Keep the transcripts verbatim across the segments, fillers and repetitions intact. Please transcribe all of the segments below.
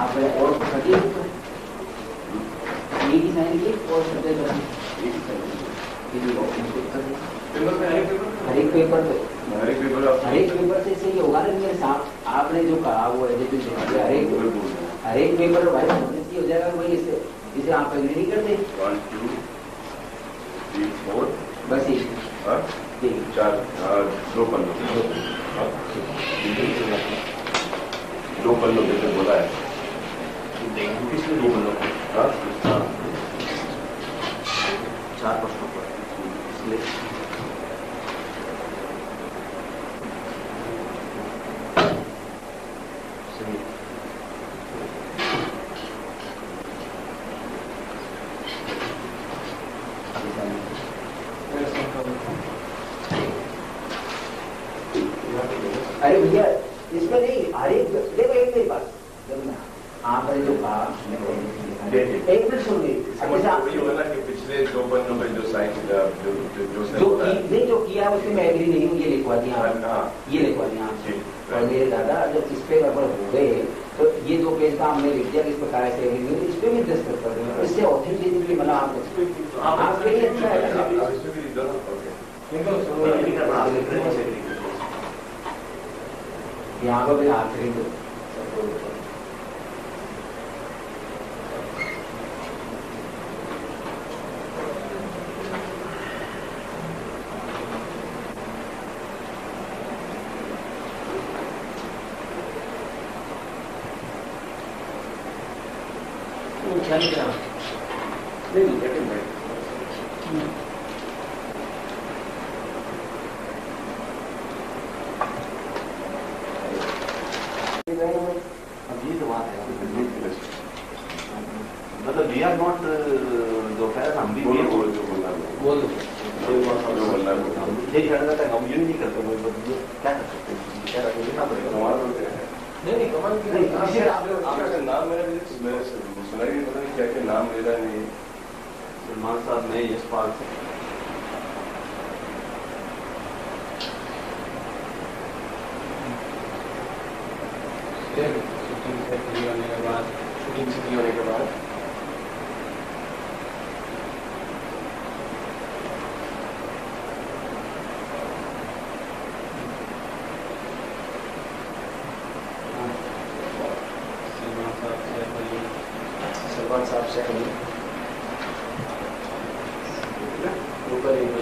आप और सभी एक ही साइन की और सब्जेक्ट हर एक पेपर पे हर एक पेपर हर एक पेपर से सही होगा ना मेरे साहब। आपने जो कहा वो एजुकेशन हर एक हर एक पेपर भाई हो जाएगा वही इससे इसे आप एग्री नहीं करते। वन टू थ्री फोर बस ये चार दो पन्नों दो पन्नों जैसे बोला है किसने दो पन्नों चार प्रश्नों पर इसलिए अरे भैया इसमें नहीं हर एक देखो एक मेरी बात आपने जो कहा एक मिनट सुनिए होगा कि पिछले दो पन्नों में जो साइन जो जो जो नहीं जो किया उसमें मैं एग्री नहीं हूँ। ये लिखवा दिया ये लिखवा दिया और मेरे दादा जब इस पे अगर हो गए तो ये दो पेज का हमने लिख दिया किस प्रकार से एग्री नहीं इस पे भी दस्तखत कर देंगे इससे ऑथेंटिसिटी मतलब आप आपके लिए अच्छा है। यहाँ पर भी आखिरी नहीं मतलब वी आर नॉट दोपहर हम भी बोलो बोलो जो बोलना बोलो जो बोलना ये कहना था हम ये नहीं करते क्या कर सकते हैं क्या करना पड़ेगा हमारा नहीं नहीं कमाल की नहीं आपका नाम मेरा मेरे सुना ही पता नहीं क्या क्या नाम मेरा नहीं सलमान साहब नहीं यशपाल से शूटिंग से फ्री होने के बाद शूटिंग से फ्री होने के बाद सलमान साहब से ऊपर एक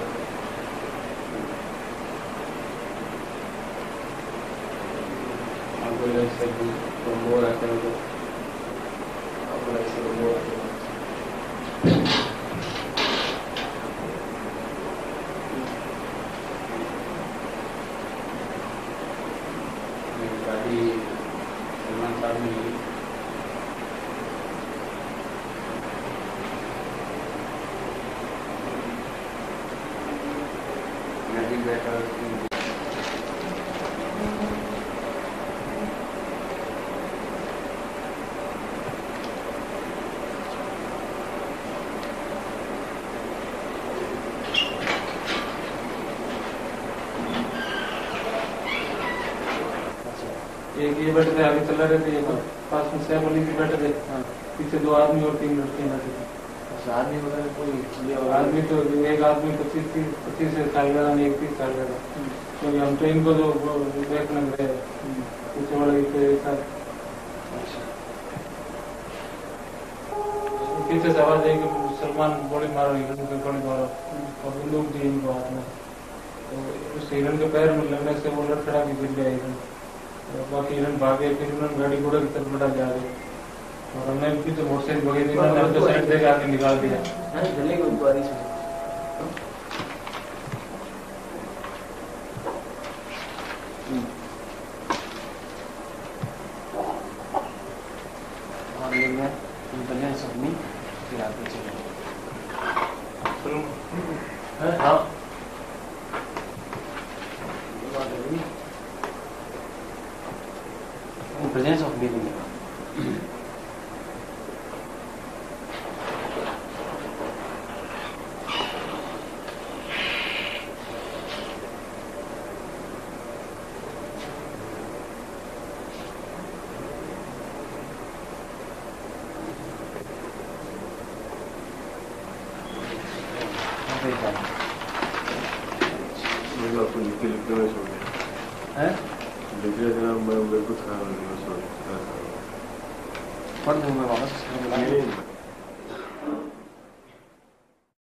से तो मोर आते हैं तो आपको ऐसे तो मोर आते हैं गाड़ी सलमान साहब ने गाड़ी बैठा एक ये बैठे थे आगे चला रहे थे ये पास में सैफ अली भी बैठे थे पीछे दो आदमी और तीन लड़कियां बैठे थे। अच्छा आदमी बता कोई आदमी तो एक आदमी पच्चीस तीस पच्चीस साल का नहीं एक तीस साल का क्योंकि हम ट्रेन को जो देखने गए पीछे वाला एक साथ पीछे से आवाज आई कि सलमान गोली मारो गोली मारो और बंदूक दी इनको हाथ में तो उस हिरन के पैर में लगने से वो लड़खड़ा के गिर गया हिरन बाकी हिरन भागे फिर उन्होंने गाड़ी घोड़े की तरफ बढ़ा जा रहे और हमने पीछे मोटरसाइकिल भगे थे तो साइड से आके निकाल दिया और ये मैं कल्याण सबनी फिर आगे चले हाँ presence of meaning. मैं आपको लिख के लिखते हुए सो गया है लिख रहे थे मैं मेरे को खराब नहीं सो पढ़ दूँ मैं वापस